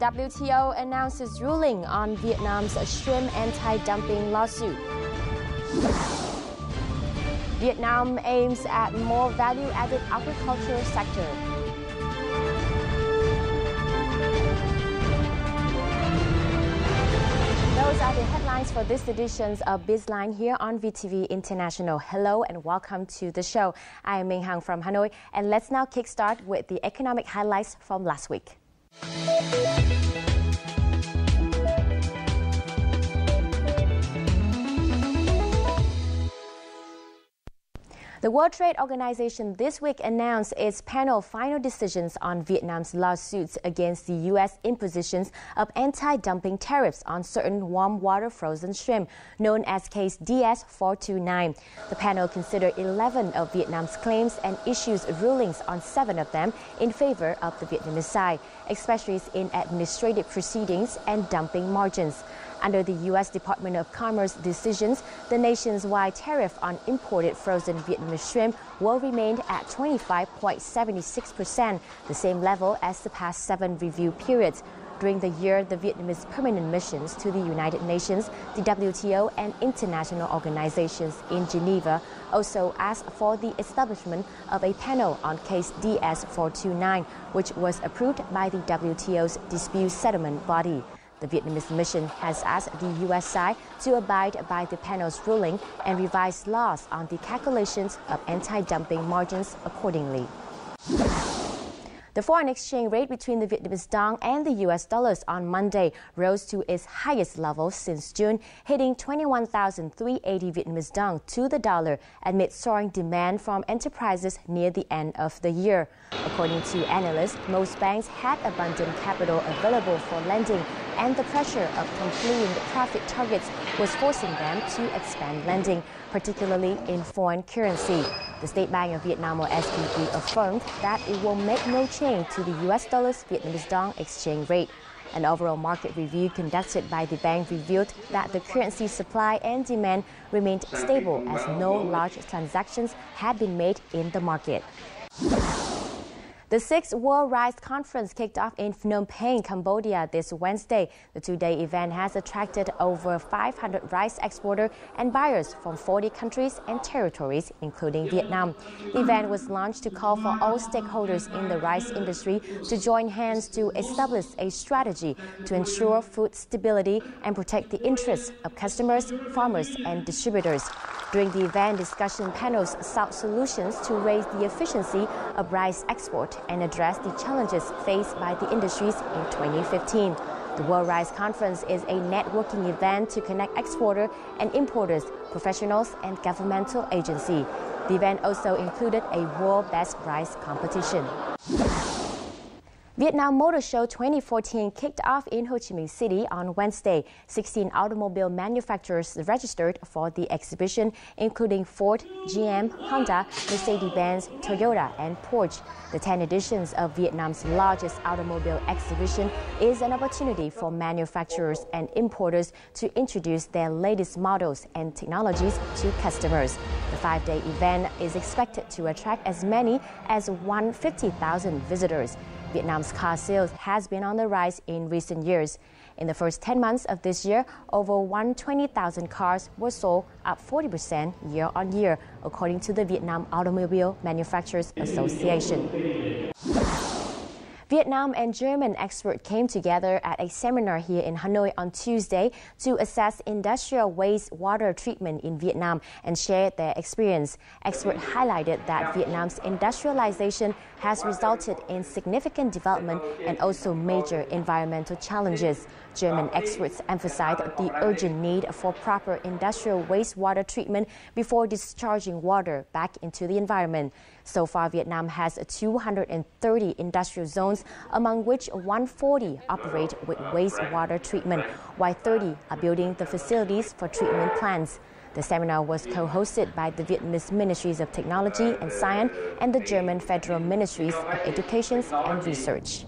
WTO announces ruling on Vietnam's shrimp anti-dumping lawsuit. Vietnam aims at more value-added agriculture sector. Those are the headlines for this edition of BizLine here on VTV International. Hello and welcome to the show. I am Minh Hằng from Hanoi, and let's now kickstart with the economic highlights from last week. The World Trade Organization this week announced its panel final decisions on Vietnam's lawsuits against the U.S. impositions of anti-dumping tariffs on certain warm water frozen shrimp, known as case DS-429. The panel considered 11 of Vietnam's claims and issues rulings on 7 of them in favor of the Vietnamese side, especially in administrative proceedings and dumping margins. Under the U.S. Department of Commerce decisions, the nationwide tariff on imported frozen Vietnamese shrimp will remain at 25.76%, the same level as the past 7 review periods. During the year, the Vietnamese permanent missions to the United Nations, the WTO, and international organizations in Geneva also asked for the establishment of a panel on case DS-429, which was approved by the WTO's dispute settlement body. The Vietnamese mission has asked the U.S. side to abide by the panel's ruling and revise laws on the calculations of anti-dumping margins accordingly. The foreign exchange rate between the Vietnamese dong and the U.S. dollars on Monday rose to its highest level since June, hitting 21,380 Vietnamese dong to the dollar amid soaring demand from enterprises near the end of the year. According to analysts, most banks had abundant capital available for lending, and the pressure of completing profit targets was forcing them to expand lending, particularly in foreign currency. The State Bank of Vietnam, or SBV, affirmed that it will make no change to the U.S. dollar's Vietnamese dong exchange rate. An overall market review conducted by the bank revealed that the currency supply and demand remained stable as no large transactions had been made in the market. The 6th World Rice Conference kicked off in Phnom Penh, Cambodia this Wednesday. The 2-day event has attracted over 500 rice exporters and buyers from 40 countries and territories, including Vietnam. The event was launched to call for all stakeholders in the rice industry to join hands to establish a strategy to ensure food stability and protect the interests of customers, farmers, and distributors. During the event, discussion panels sought solutions to raise the efficiency of rice export and address the challenges faced by the industries in 2015. The World Rice Conference is a networking event to connect exporters and importers, professionals, and governmental agencies. The event also included a World Best Rice competition. Vietnam Motor Show 2014 kicked off in Ho Chi Minh City on Wednesday. 16 automobile manufacturers registered for the exhibition, including Ford, GM, Honda, Mercedes-Benz, Toyota, and Porsche. The 10th edition of Vietnam's largest automobile exhibition is an opportunity for manufacturers and importers to introduce their latest models and technologies to customers. The 5-day event is expected to attract as many as 150,000 visitors. Vietnam's car sales has been on the rise in recent years. In the first 10 months of this year, over 120,000 cars were sold, up 40% year on year, according to the Vietnam Automobile Manufacturers Association. Vietnam and German experts came together at a seminar here in Hanoi on Tuesday to assess industrial wastewater treatment in Vietnam and share their experience. Experts highlighted that Vietnam's industrialization has resulted in significant development and also major environmental challenges. German experts emphasized the urgent need for proper industrial wastewater treatment before discharging water back into the environment. So far, Vietnam has 230 industrial zones, among which 140 operate with wastewater treatment, while 30 are building the facilities for treatment plants. The seminar was co-hosted by the Vietnamese Ministries of Technology and Science and the German Federal Ministries of Education and Research.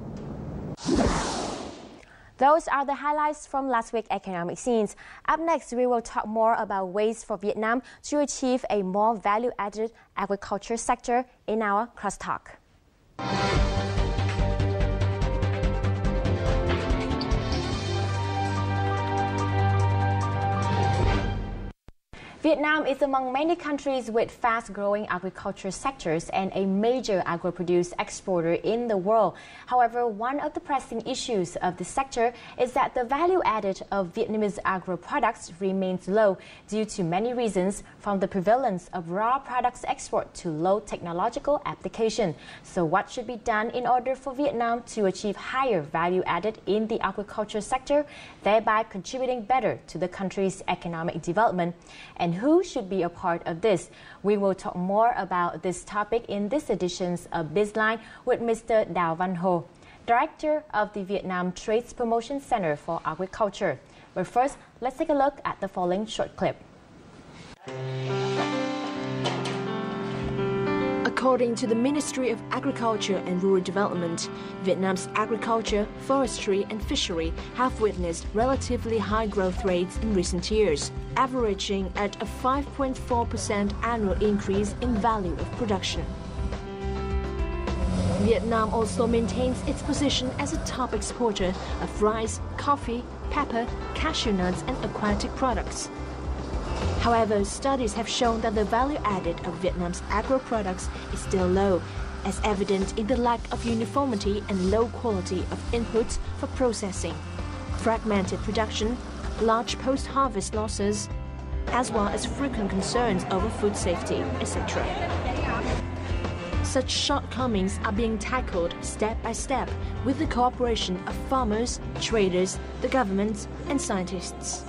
Those are the highlights from last week's economic scenes. Up next, we will talk more about ways for Vietnam to achieve a more value-added agriculture sector in our Crosstalk. Vietnam is among many countries with fast-growing agriculture sectors and a major agro-produce exporter in the world. However, one of the pressing issues of the sector is that the value added of Vietnamese agro products remains low due to many reasons, from the prevalence of raw products export to low technological application. So what should be done in order for Vietnam to achieve higher value added in the agriculture sector, thereby contributing better to the country's economic development? And who should be a part of this? We will talk more about this topic in this edition of BizLine with Mr. Đào Văn Hồ, Director of the Vietnam Trades Promotion Center for Agriculture. But first, let's take a look at the following short clip. According to the Ministry of Agriculture and Rural Development, Vietnam's agriculture, forestry and fishery have witnessed relatively high growth rates in recent years, averaging at a 5.4% annual increase in value of production. Vietnam also maintains its position as a top exporter of rice, coffee, pepper, cashew nuts and aquatic products. However, studies have shown that the value added of Vietnam's agro products is still low, as evident in the lack of uniformity and low quality of inputs for processing, fragmented production, large post-harvest losses, as well as frequent concerns over food safety, etc. Such shortcomings are being tackled step by step with the cooperation of farmers, traders, the government and scientists.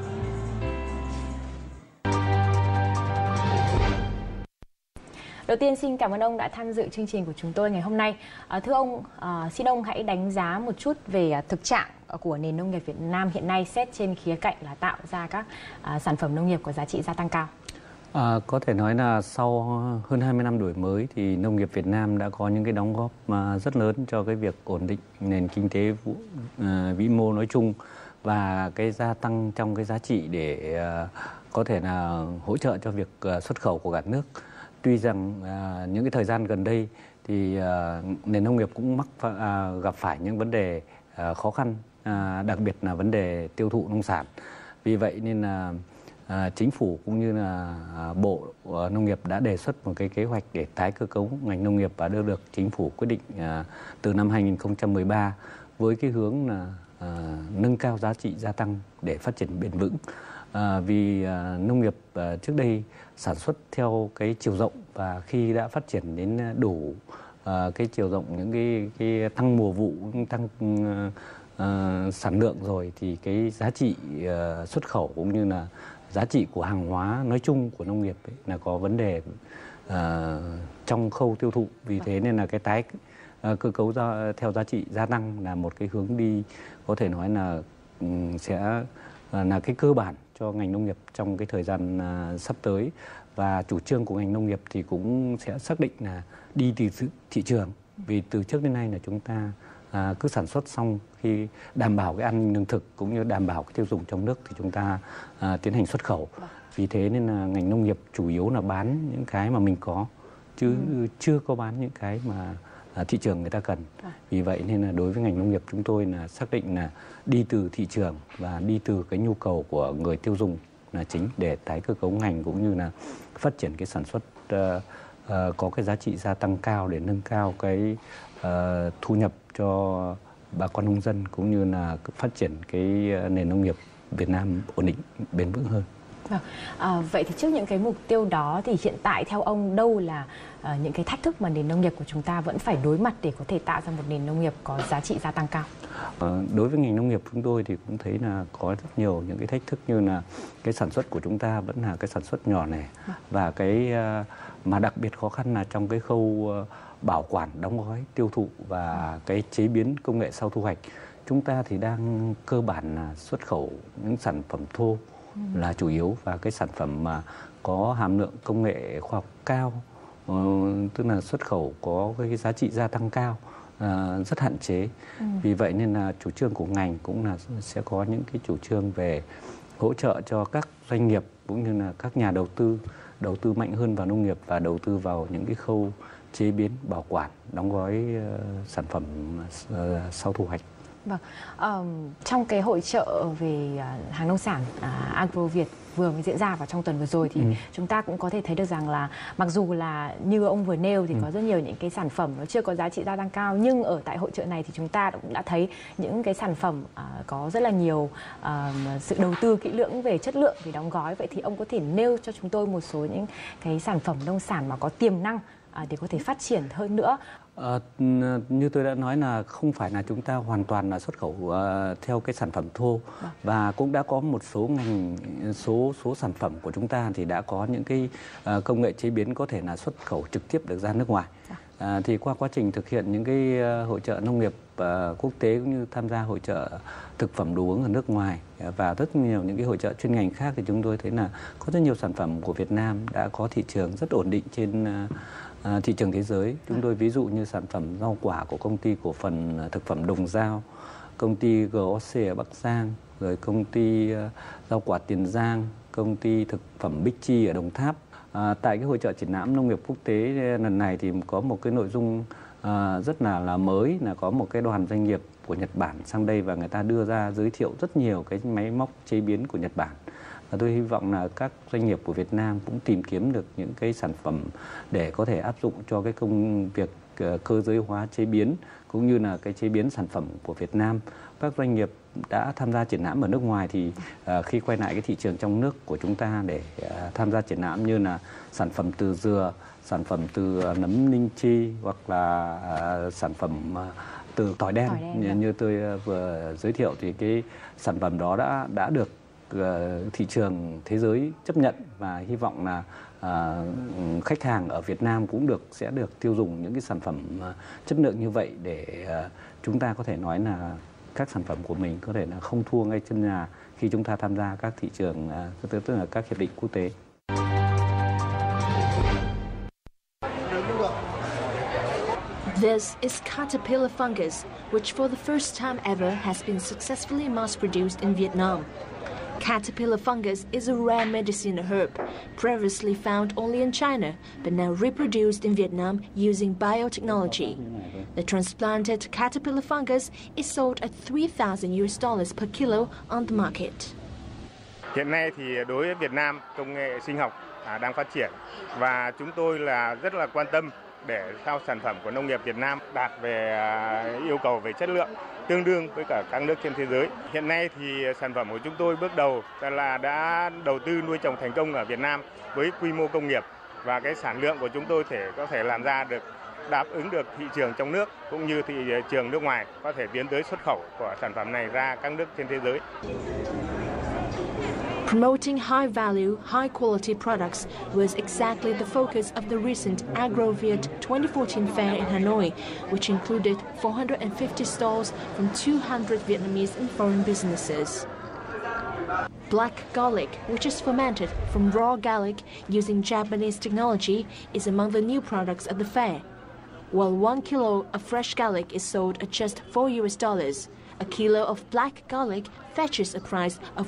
Đầu tiên xin cảm ơn ông đã tham dự chương trình của chúng tôi ngày hôm nay. Thưa ông, xin ông hãy đánh giá một chút về thực trạng của nền nông nghiệp Việt Nam hiện nay xét trên khía cạnh là tạo ra các sản phẩm nông nghiệp có giá trị gia tăng cao. Có thể nói là sau hơn 20 năm đổi mới thì nông nghiệp Việt Nam đã có những cái đóng góp rất lớn cho cái việc ổn định nền kinh tế vĩ mô nói chung và cái gia tăng trong cái giá trị để có thể là hỗ trợ cho việc xuất khẩu của cả nước. Tuy rằng những cái thời gian gần đây thì nền nông nghiệp cũng gặp phải những vấn đề khó khăn, đặc biệt là vấn đề tiêu thụ nông sản. Vì vậy nên là chính phủ cũng như là Bộ Nông nghiệp đã đề xuất một cái kế hoạch để tái cơ cấu ngành nông nghiệp và được chính phủ quyết định từ năm 2013 với cái hướng là nâng cao giá trị gia tăng để phát triển bền vững. Vì nông nghiệp trước đây sản xuất theo cái chiều rộng và khi đã phát triển đến đủ cái chiều rộng, những cái tăng mùa vụ, tăng sản lượng rồi thì cái giá trị xuất khẩu cũng như là giá trị của hàng hóa nói chung của nông nghiệp ấy, là có vấn đề trong khâu tiêu thụ. Vì thế nên là cái tái cơ cấu theo giá trị gia tăng là một cái hướng đi có thể nói là sẽ là cái cơ bản cho ngành nông nghiệp trong cái thời gian sắp tới. Và chủ trương của ngành nông nghiệp thì cũng sẽ xác định là đi từ thị trường. Vì từ trước đến nay là chúng ta cứ sản xuất xong khi đảm bảo cái an ninh lương thực cũng như đảm bảo cái tiêu dùng trong nước thì chúng ta tiến hành xuất khẩu. Vì thế nên là ngành nông nghiệp chủ yếu là bán những cái mà mình có, chứ chưa có bán những cái mà thị trường người ta cần. Vì vậy nên là đối với ngành nông nghiệp chúng tôi là xác định là đi từ thị trường và đi từ cái nhu cầu của người tiêu dùng là chính để tái cơ cấu ngành cũng như là phát triển cái sản xuất có cái giá trị gia tăng cao để nâng cao cái thu nhập cho bà con nông dân cũng như là phát triển cái nền nông nghiệp Việt Nam ổn định, bền vững hơn. Vậy thì trước những cái mục tiêu đó thì hiện tại theo ông đâu là những cái thách thức mà nền nông nghiệp của chúng ta vẫn phải đối mặt để có thể tạo ra một nền nông nghiệp có giá trị gia tăng cao? Đối với ngành nông nghiệp chúng tôi thì cũng thấy là có rất nhiều những cái thách thức, như là cái sản xuất của chúng ta vẫn là cái sản xuất nhỏ lẻ và cái mà đặc biệt khó khăn là trong cái khâu bảo quản, đóng gói, tiêu thụ và cái chế biến công nghệ sau thu hoạch. Chúng ta thì đang cơ bản là xuất khẩu những sản phẩm thô là chủ yếu, và cái sản phẩm mà có hàm lượng công nghệ khoa học cao, tức là xuất khẩu có cái giá trị gia tăng cao rất hạn chế. Vì vậy nên là chủ trương của ngành cũng là sẽ có những cái chủ trương về hỗ trợ cho các doanh nghiệp cũng như là các nhà đầu tư mạnh hơn vào nông nghiệp và đầu tư vào những cái khâu chế biến, bảo quản, đóng gói sản phẩm sau thu hoạch. Vâng, trong cái hội chợ về hàng nông sản Agro Việt vừa mới diễn ra vào trong tuần vừa rồi thì chúng ta cũng có thể thấy được rằng là mặc dù là như ông vừa nêu thì có rất nhiều những cái sản phẩm nó chưa có giá trị gia tăng cao, nhưng ở tại hội chợ này thì chúng ta cũng đã thấy những cái sản phẩm có rất là nhiều sự đầu tư kỹ lưỡng về chất lượng, về đóng gói. Vậy thì ông có thể nêu cho chúng tôi một số những cái sản phẩm nông sản mà có tiềm năng để có thể phát triển hơn nữa? Như tôi đã nói là không phải là chúng ta hoàn toàn là xuất khẩu theo cái sản phẩm thô, và cũng đã có một số ngành, số sản phẩm của chúng ta thì đã có những cái công nghệ chế biến có thể là xuất khẩu trực tiếp được ra nước ngoài. Thì qua quá trình thực hiện những cái hội chợ nông nghiệp quốc tế cũng như tham gia hội chợ thực phẩm đồ uống ở nước ngoài và rất nhiều những cái hội chợ chuyên ngành khác, thì chúng tôi thấy là có rất nhiều sản phẩm của Việt Nam đã có thị trường rất ổn định trên thị trường thế giới. Chúng tôi ví dụ như sản phẩm rau quả của công ty cổ phần thực phẩm Đồng Dao, công ty GOC ở Bắc Giang, rồi công ty rau quả Tiền Giang, công ty thực phẩm Big Chi ở Đồng Tháp. Tại cái hội chợ triển lãm nông nghiệp quốc tế lần này thì có một cái nội dung rất là mới, là có một cái đoàn doanh nghiệp của Nhật Bản sang đây và người ta đưa ra giới thiệu rất nhiều cái máy móc chế biến của Nhật Bản. Và tôi hy vọng là các doanh nghiệp của Việt Nam cũng tìm kiếm được những cái sản phẩm để có thể áp dụng cho cái công việc cơ giới hóa chế biến cũng như là cái chế biến sản phẩm của Việt Nam. Các doanh nghiệp đã tham gia triển lãm ở nước ngoài thì khi quay lại cái thị trường trong nước của chúng ta để tham gia triển lãm như là sản phẩm từ dừa, sản phẩm từ nấm linh chi hoặc là sản phẩm từ tỏi đen. Như tôi vừa giới thiệu thì cái sản phẩm đó đã được thị trường thế giới chấp nhận, và hy vọng là khách hàng ở Việt Nam cũng sẽ được tiêu dùng những cái sản phẩm chất lượng như vậy, để chúng ta có thể nói là các sản phẩm của mình có thể là không thua ngay chân nhà khi chúng ta tham gia các thị trường, tức là các hiệp định quốc tế. This is caterpillar fungus, which for the first time ever has been successfully mass-produced in Vietnam. Caterpillar fungus is a rare medicinal herb, previously found only in China, but now reproduced in Vietnam using biotechnology. The transplanted caterpillar fungus is sold at $3,000 per kilo on the market. Hiện nay thì đối với Việt Nam, công nghệ sinh học đang phát triển và chúng tôi rất là quan tâm để sao sản phẩm của nông nghiệp Việt Nam đạt về yêu cầu về chất lượng tương đương với cả các nước trên thế giới. Hiện nay thì sản phẩm của chúng tôi bước đầu là đã đầu tư nuôi trồng thành công ở Việt Nam với quy mô công nghiệp, và cái sản lượng của chúng tôi có thể làm ra được đáp ứng được thị trường trong nước cũng như thị trường nước ngoài, có thể tiến tới xuất khẩu của sản phẩm này ra các nước trên thế giới. Promoting high-value, high-quality products was exactly the focus of the recent AgroViet 2014 fair in Hanoi, which included 450 stalls from 200 Vietnamese and foreign businesses. Black garlic, which is fermented from raw garlic using Japanese technology, is among the new products at the fair. While 1 kilo of fresh garlic is sold at just $4, a kilo of black garlic fetches a price of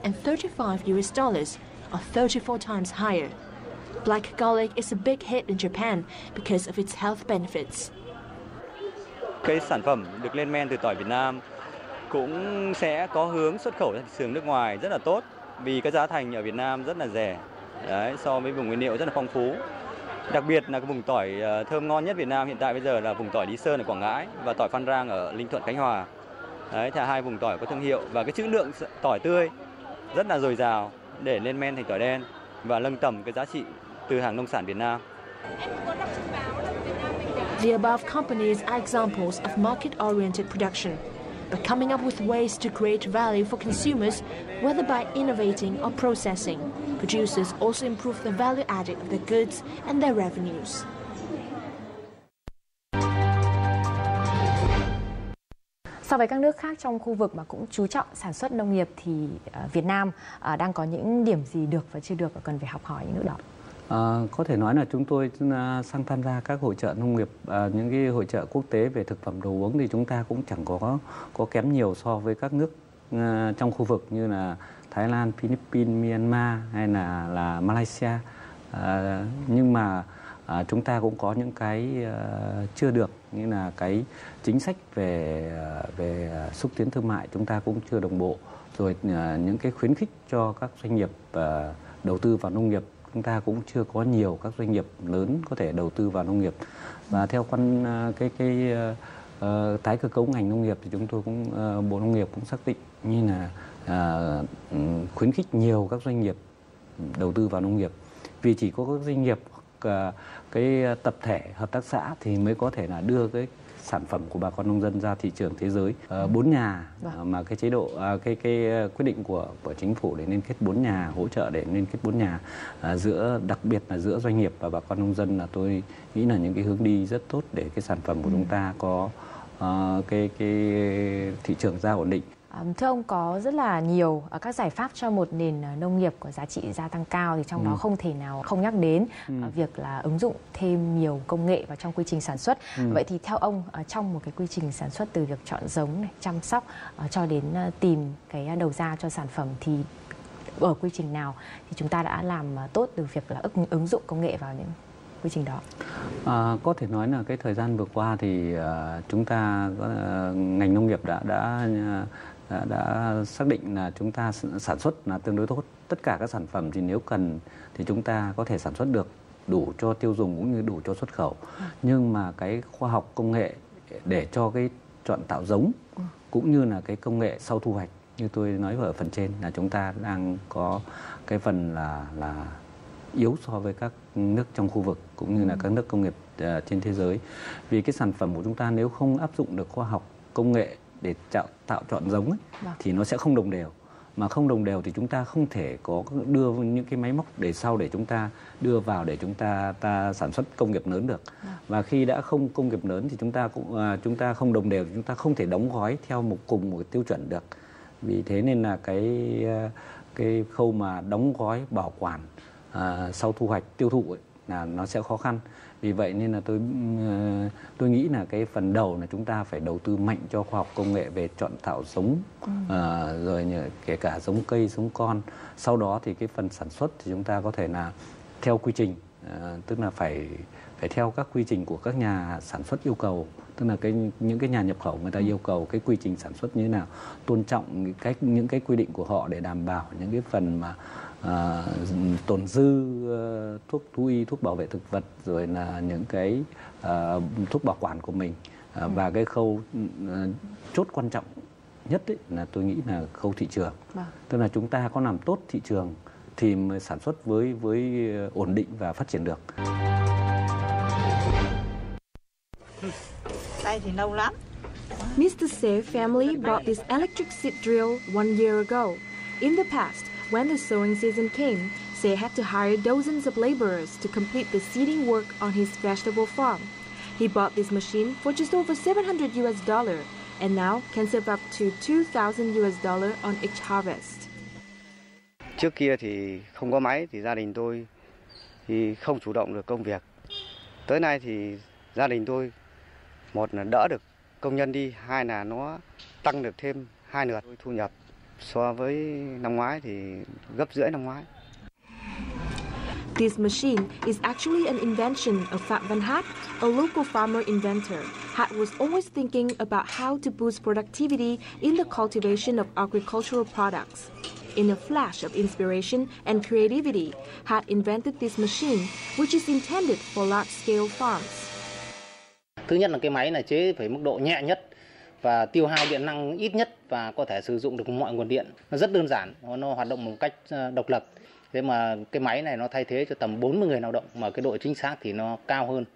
$135, or 34 times higher. Black garlic is a big hit in Japan because of its health benefits. Cái sản phẩm được lên men từ tỏi Việt Nam cũng sẽ có hướng xuất khẩu ra thị trường nước ngoài rất là tốt, vì cái giá thành ở Việt Nam rất là rẻ. Đấy, so với vùng nguyên liệu rất là phong phú. Đặc biệt là cái vùng tỏi thơm ngon nhất Việt Nam hiện tại bây giờ là vùng tỏi Lý Sơn ở Quảng Ngãi và tỏi Phan Rang ở Ninh Thuận, Khánh Hòa. Đấy, thì hai vùng tỏi có thương hiệu và cái trữ lượng tỏi tươi rất là dồi dào để lên men thành tỏi đen và nâng tầm cái giá trị từ hàng nông sản Việt Nam. The above companies are examples of market-oriented production, but coming up with ways to create value for consumers, whether by innovating or processing, producers also improve the value added of their goods and their revenues. So với các nước khác trong khu vực mà cũng chú trọng sản xuất nông nghiệp thì Việt Nam đang có những điểm gì được và chưa được và cần phải học hỏi những nước đó? Có thể nói là chúng tôi sang tham gia các hội chợ nông nghiệp, những cái hội chợ quốc tế về thực phẩm đồ uống thì chúng ta cũng chẳng có kém nhiều so với các nước trong khu vực như là Thái Lan, Philippines, Myanmar hay là Malaysia. Nhưng mà chúng ta cũng có những cái chưa được, như là cái chính sách về xúc tiến thương mại chúng ta cũng chưa đồng bộ. rồi những cái khuyến khích cho các doanh nghiệp đầu tư vào nông nghiệp. Chúng ta cũng chưa có nhiều các doanh nghiệp lớn có thể đầu tư vào nông nghiệp. Và theo tái cơ cấu ngành nông nghiệp thì chúng tôi cũng Bộ Nông nghiệp cũng xác định như là khuyến khích nhiều các doanh nghiệp đầu tư vào nông nghiệp, vì chỉ có các doanh nghiệp cái tập thể hợp tác xã thì mới có thể là đưa cái sản phẩm của bà con nông dân ra thị trường thế giới. 4 nhà mà cái chế độ cái quyết định của chính phủ để liên kết 4 nhà, hỗ trợ để liên kết 4 nhà đặc biệt là giữa doanh nghiệp và bà con nông dân, là tôi nghĩ là những cái hướng đi rất tốt để cái sản phẩm của chúng ta có cái thị trường ra ổn định. Thưa ông, có rất là nhiều các giải pháp cho một nền nông nghiệp có giá trị gia tăng cao, thì trong đó không thể nào không nhắc đến việc là ứng dụng thêm nhiều công nghệ vào trong quy trình sản xuất. Vậy thì theo ông, trong một cái quy trình sản xuất từ việc chọn giống này, chăm sóc cho đến tìm cái đầu ra cho sản phẩm, thì ở quy trình nào thì chúng ta đã làm tốt từ việc là ứng dụng công nghệ vào những quy trình đó? Có thể nói là cái thời gian vừa qua thì chúng ta ngành nông nghiệp đã xác định là chúng ta sản xuất là tương đối tốt. Tất cả các sản phẩm thì nếu cần thì chúng ta có thể sản xuất được đủ cho tiêu dùng cũng như đủ cho xuất khẩu. Nhưng mà cái khoa học công nghệ để cho cái chọn tạo giống cũng như là cái công nghệ sau thu hoạch, như tôi nói ở phần trên, là chúng ta đang có cái phần là yếu so với các nước trong khu vực cũng như là các nước công nghiệp trên thế giới. Vì cái sản phẩm của chúng ta nếu không áp dụng được khoa học công nghệ để tạo chọn giống ấy, thì nó sẽ không đồng đều. Mà không đồng đều thì chúng ta không thể có đưa những cái máy móc để chúng ta đưa vào để chúng ta sản xuất công nghiệp lớn được. Và khi đã không công nghiệp lớn thì chúng ta không đồng đều thì chúng ta không thể đóng gói theo cùng một tiêu chuẩn được. Vì thế nên là cái khâu mà đóng gói bảo quản sau thu hoạch tiêu thụ ấy, là nó sẽ khó khăn. Vì vậy nên là tôi nghĩ là cái phần đầu là chúng ta phải đầu tư mạnh cho khoa học công nghệ về chọn tạo giống, rồi kể cả giống cây, giống con. Sau đó thì cái phần sản xuất thì chúng ta có thể là theo quy trình, tức là phải theo các quy trình của các nhà sản xuất yêu cầu, tức là những cái nhà nhập khẩu người ta yêu cầu cái quy trình sản xuất như thế nào, tôn trọng những cái quy định của họ để đảm bảo những cái phần mà tồn dư thuốc thú y, thuốc bảo vệ thực vật, rồi là những cái thuốc bảo quản của mình. Và cái khâu chốt quan trọng nhất ấy, là tôi nghĩ là khâu thị trường. Tức là chúng ta có làm tốt thị trường thì mới sản xuất với ổn định và phát triển được. Đây thì lâu lắm. Mr. Se's family bought this electric seed drill 1 year ago. In the past, when the sowing season came, Se had to hire dozens of laborers to complete the seeding work on his vegetable farm. He bought this machine for just over $700 and now can save up to $2,000 on each harvest. Trước kia thì không có máy thì gia đình tôi thì không chủ động được công việc. Tới nay thì gia đình tôi, một là đỡ được công nhân đi, hai là nó tăng được thêm 2 lượt thu nhập so với năm ngoái thì gấp rưỡi năm ngoái. This machine is actually an invention of Phạm Văn Hát, a local farmer inventor. Hát was always thinking about how to boost productivity in the cultivation of agricultural products. In a flash of inspiration and creativity, Hát invented this machine, which is intended for large-scale farms. Thứ nhất là cái máy này chế phải mức độ nhẹ nhất và tiêu hao điện năng ít nhất và có thể sử dụng được mọi nguồn điện. Nó rất đơn giản, nó hoạt động một cách độc lập. Thế mà cái máy này nó thay thế cho tầm 40 người lao động mà cái độ chính xác thì nó cao hơn.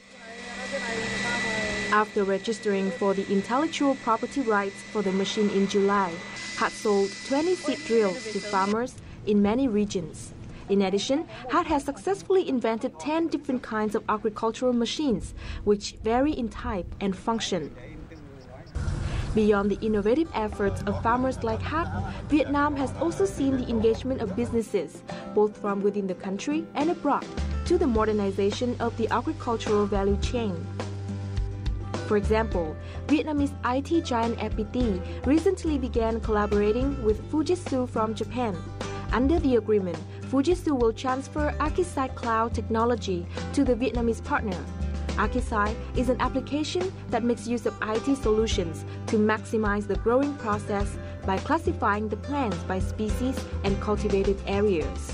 After registering for the intellectual property rights for the machine in July, Hát sold 20 seed drills to farmers in many regions. In addition, Hát has successfully invented 10 different kinds of agricultural machines, which vary in type and function. Beyond the innovative efforts of farmers like Hát, Vietnam has also seen the engagement of businesses, both from within the country and abroad, to the modernization of the agricultural value chain. For example, Vietnamese IT giant FPT recently began collaborating with Fujitsu from Japan. Under the agreement, Fujitsu will transfer Archesai cloud technology to the Vietnamese partner. Archesai is an application that makes use of IT solutions to maximize the growing process by classifying the plants by species and cultivated areas.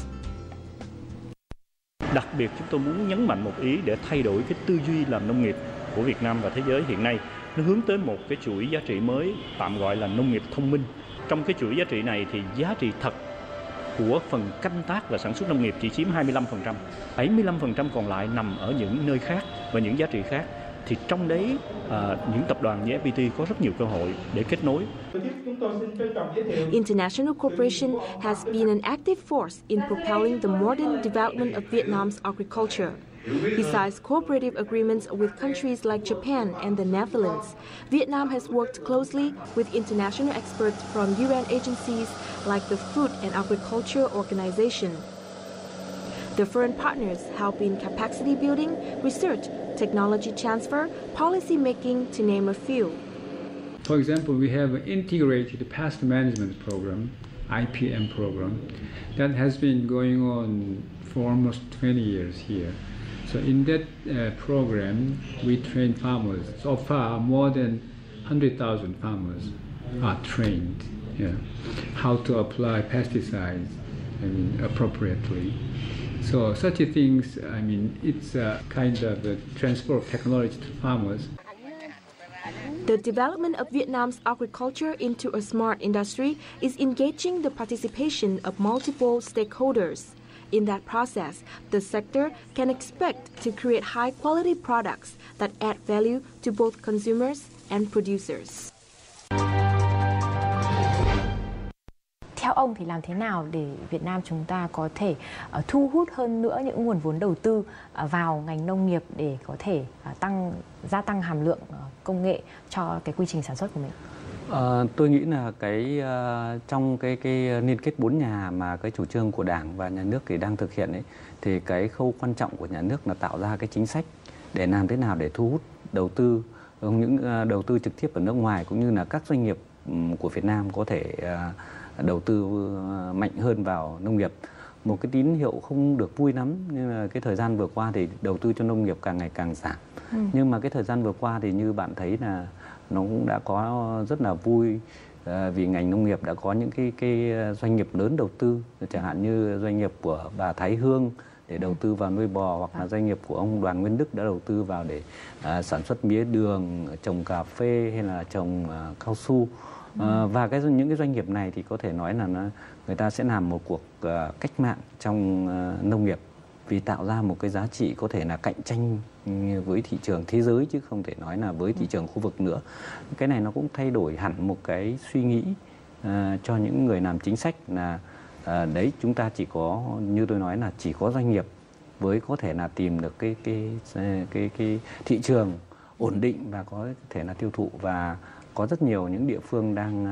Đặc biệt chúng tôi muốn nhấn mạnh một ý để thay đổi cái tư duy làm nông nghiệp của Việt Nam và thế giới hiện nay. Nó hướng tới một cái chuỗi giá trị mới tạm gọi là nông nghiệp thông minh. Trong cái chuỗi giá trị này thì giá trị thật của phần canh tác và sản xuất nông nghiệp chỉ chiếm 25%. 75% còn lại nằm ở những nơi khác và những giá trị khác. Thì trong đấy những tập đoàn như FPT có rất nhiều cơ hội để kết nối. International cooperation has been an active force in propelling the modern development of Vietnam's agriculture. Besides cooperative agreements with countries like Japan and the Netherlands, Vietnam has worked closely with international experts from UN agencies like the Food and Agriculture Organization. The foreign partners help in capacity building, research, technology transfer, policy making, to name a few. For example, we have an integrated pest management program, IPM program, that has been going on for almost 20 years here. So in that program, we train farmers. So far, more than 100,000 farmers are trained how to apply pesticides appropriately. So such things, it's a kind of a transfer of technology to farmers. The development of Vietnam's agriculture into a smart industry is engaging the participation of multiple stakeholders. In that process, the sector can expect to create high-quality products that add value to both consumers and producers. Theo ông thì làm thế nào để Việt Nam chúng ta có thể thu hút hơn nữa những nguồn vốn đầu tư vào ngành nông nghiệp để có thể gia tăng hàm lượng công nghệ cho cái quy trình sản xuất của mình? Tôi nghĩ là trong cái liên kết 4 nhà mà cái chủ trương của Đảng và Nhà nước thì đang thực hiện ấy, thì cái khâu quan trọng của Nhà nước là tạo ra cái chính sách để làm thế nào để thu hút đầu tư, những đầu tư trực tiếp ở nước ngoài cũng như là các doanh nghiệp của Việt Nam có thể đầu tư mạnh hơn vào nông nghiệp. Một cái tín hiệu không được vui lắm, nhưng mà cái thời gian vừa qua thì đầu tư cho nông nghiệp càng ngày càng giảm. Nhưng mà cái thời gian vừa qua thì như bạn thấy là nó cũng đã có rất là vui, vì ngành nông nghiệp đã có những cái doanh nghiệp lớn đầu tư, chẳng hạn như doanh nghiệp của bà Thái Hương để đầu tư vào nuôi bò, hoặc là doanh nghiệp của ông Đoàn Nguyên Đức đã đầu tư vào để sản xuất mía đường, trồng cà phê hay là trồng cao su. Và những cái doanh nghiệp này thì có thể nói là người ta sẽ làm một cuộc cách mạng trong nông nghiệp, vì tạo ra một cái giá trị có thể là cạnh tranh với thị trường thế giới chứ không thể nói là với thị trường khu vực nữa. Cái này nó cũng thay đổi hẳn một cái suy nghĩ cho những người làm chính sách là đấy, chúng ta chỉ có, như tôi nói là chỉ có doanh nghiệp với có thể là tìm được cái thị trường ổn định và có thể là tiêu thụ, và có rất nhiều những địa phương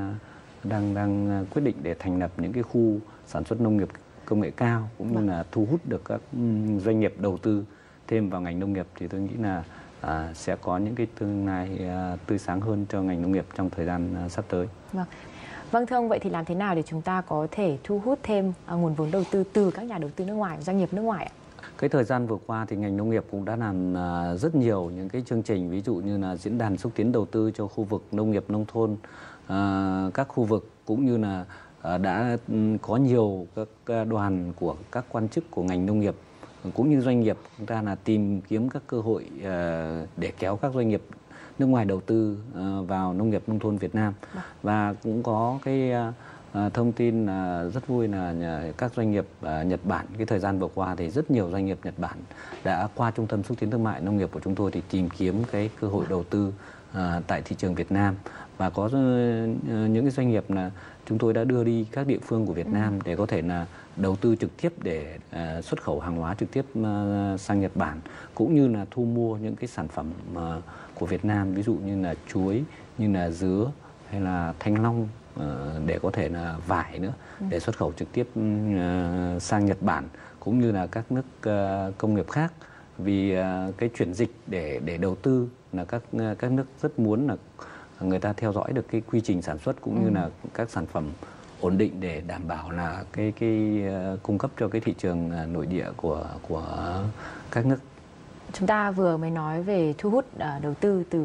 đang quyết định để thành lập những cái khu sản xuất nông nghiệp công nghệ cao, cũng như là thu hút được các doanh nghiệp đầu tư thêm vào ngành nông nghiệp, thì tôi nghĩ là sẽ có những cái tương lai tươi sáng hơn cho ngành nông nghiệp trong thời gian sắp tới. Vâng, thưa ông, vậy thì làm thế nào để chúng ta có thể thu hút thêm nguồn vốn đầu tư từ các nhà đầu tư nước ngoài, doanh nghiệp nước ngoài ạ? Cái thời gian vừa qua thì ngành nông nghiệp cũng đã làm rất nhiều những cái chương trình, ví dụ như là diễn đàn xúc tiến đầu tư cho khu vực nông nghiệp nông thôn, các khu vực, cũng như là đã có nhiều các đoàn của các quan chức của ngành nông nghiệp cũng như doanh nghiệp, chúng ta là tìm kiếm các cơ hội để kéo các doanh nghiệp nước ngoài đầu tư vào nông nghiệp nông thôn Việt Nam. Và cũng có cái thông tin rất vui là các doanh nghiệp Nhật Bản, cái thời gian vừa qua thì rất nhiều doanh nghiệp Nhật Bản đã qua Trung tâm xúc tiến thương mại nông nghiệp của chúng tôi thì tìm kiếm cái cơ hội đầu tư tại thị trường Việt Nam. Và có những cái doanh nghiệp là chúng tôi đã đưa đi các địa phương của Việt Nam để có thể là đầu tư trực tiếp để xuất khẩu hàng hóa trực tiếp sang Nhật Bản, cũng như là thu mua những cái sản phẩm của Việt Nam, ví dụ như là chuối, như là dứa hay là thanh long, để có thể là vải nữa để xuất khẩu trực tiếp sang Nhật Bản, cũng như là các nước công nghiệp khác. Vì cái chuyển dịch để đầu tư là các nước rất muốn là người ta theo dõi được cái quy trình sản xuất cũng như là các sản phẩm ổn định để đảm bảo là cái cung cấp cho cái thị trường nội địa của các nước. Chúng ta vừa mới nói về thu hút đầu tư từ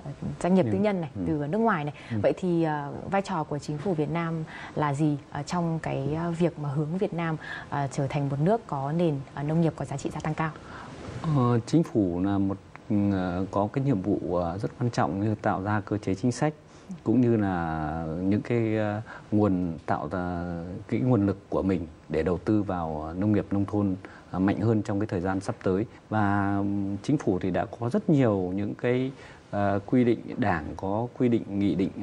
doanh nghiệp tư nhân này, từ nước ngoài này. Vậy thì vai trò của chính phủ Việt Nam là gì trong cái việc mà hướng Việt Nam trở thành một nước có nền nông nghiệp có giá trị gia tăng cao? Chính phủ là có cái nhiệm vụ rất quan trọng như tạo ra cơ chế chính sách cũng như là những cái nguồn tạo ra cái nguồn lực của mình để đầu tư vào nông nghiệp nông thôn mạnh hơn trong cái thời gian sắp tới. Và chính phủ thì đã có rất nhiều những cái quy định, Đảng có quy định nghị định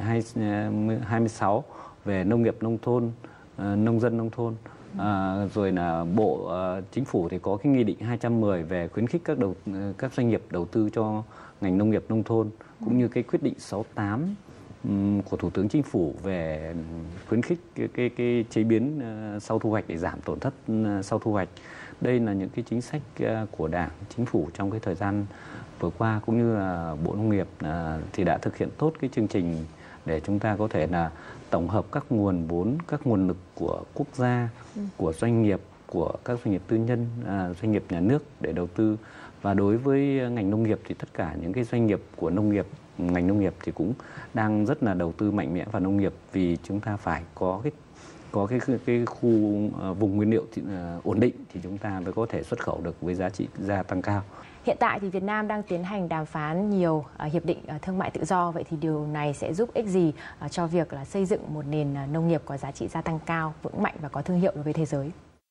26 về nông nghiệp nông thôn, nông dân nông thôn. Rồi là Bộ Chính phủ thì có cái nghị định 210 về khuyến khích các doanh nghiệp đầu tư cho ngành nông nghiệp nông thôn, cũng như cái quyết định 68 của Thủ tướng Chính phủ về khuyến khích cái chế biến sau thu hoạch để giảm tổn thất sau thu hoạch. Đây là những cái chính sách của Đảng, Chính phủ trong cái thời gian vừa qua, cũng như là Bộ Nông nghiệp thì đã thực hiện tốt cái chương trình để chúng ta có thể là tổng hợp các nguồn vốn, các nguồn lực của quốc gia, của doanh nghiệp, của các doanh nghiệp tư nhân, doanh nghiệp nhà nước để đầu tư. Và đối với ngành nông nghiệp thì tất cả những cái doanh nghiệp của ngành nông nghiệp thì cũng đang rất là đầu tư mạnh mẽ vào nông nghiệp, vì chúng ta phải có cái khu vùng nguyên liệu ổn định thì chúng ta mới có thể xuất khẩu được với giá trị gia tăng cao. Hiện tại thì Việt Nam đang tiến hành đàm phán nhiều hiệp định thương mại tự do. Vậy thì điều này sẽ giúp ích gì cho việc là xây dựng một nền nông nghiệp có giá trị gia tăng cao, vững mạnh và có thương hiệu đối với thế giới?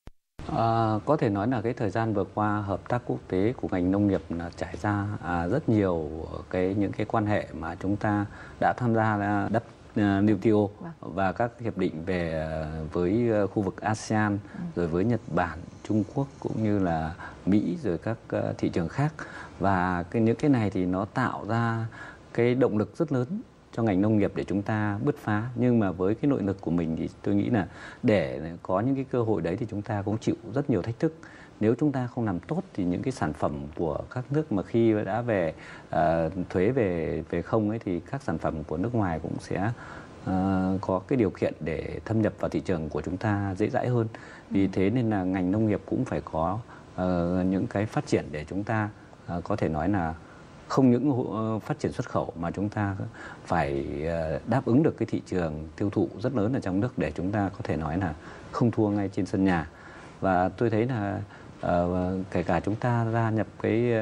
Có thể nói là cái thời gian vừa qua hợp tác quốc tế của ngành nông nghiệp là trải ra rất nhiều những cái quan hệ mà chúng ta đã tham gia WTO và các hiệp định với khu vực ASEAN, rồi với Nhật Bản, Trung Quốc cũng như là Mỹ, rồi các thị trường khác. Và những cái này thì nó tạo ra cái động lực rất lớn cho ngành nông nghiệp để chúng ta bứt phá. Nhưng mà với cái nội lực của mình thì tôi nghĩ là để có những cái cơ hội đấy thì chúng ta cũng chịu rất nhiều thách thức. Nếu chúng ta không làm tốt thì những cái sản phẩm của các nước mà khi đã về thuế về không ấy, thì các sản phẩm của nước ngoài cũng sẽ có cái điều kiện để thâm nhập vào thị trường của chúng ta dễ dãi hơn. Vì thế nên là ngành nông nghiệp cũng phải có những cái phát triển để chúng ta có thể nói là không những phát triển xuất khẩu mà chúng ta phải đáp ứng được cái thị trường tiêu thụ rất lớn ở trong nước để chúng ta có thể nói là không thua ngay trên sân nhà. Và tôi thấy là kể cả chúng ta gia nhập cái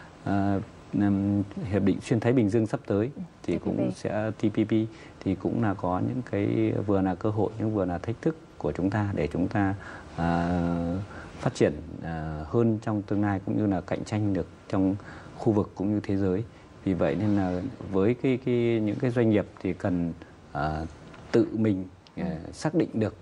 hiệp định xuyên Thái Bình Dương sắp tới thì cũng sẽ TPP, thì cũng là có những cái vừa là cơ hội nhưng vừa là thách thức của chúng ta để chúng ta phát triển hơn trong tương lai, cũng như là cạnh tranh được trong khu vực cũng như thế giới. Vì vậy nên là với những cái doanh nghiệp thì cần tự mình xác định được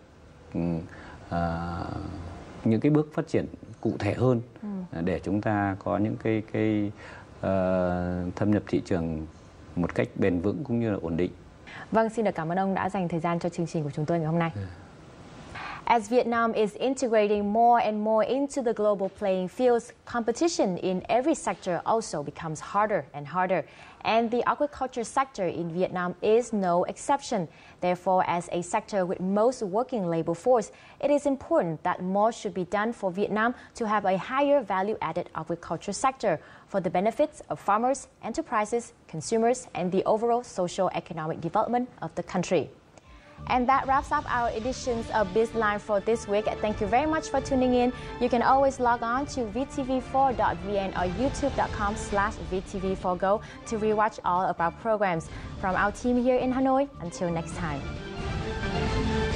những cái bước phát triển cụ thể hơn để chúng ta có những cái thâm nhập thị trường một cách bền vững cũng như là ổn định. Vâng, xin được cảm ơn ông đã dành thời gian cho chương trình của chúng tôi ngày hôm nay. As Vietnam is integrating more and more into the global playing fields, competition in every sector also becomes harder and harder. And the agriculture sector in Vietnam is no exception. Therefore, as a sector with most working labor force, it is important that more should be done for Vietnam to have a higher value-added agriculture sector for the benefits of farmers, enterprises, consumers, and the overall socio-economic development of the country. And that wraps up our editions of BizLine for this week. Thank you very much for tuning in. You can always log on to vtv4.vn or youtube.com/vtv4go to rewatch all of our programs. From our team here in Hanoi, until next time.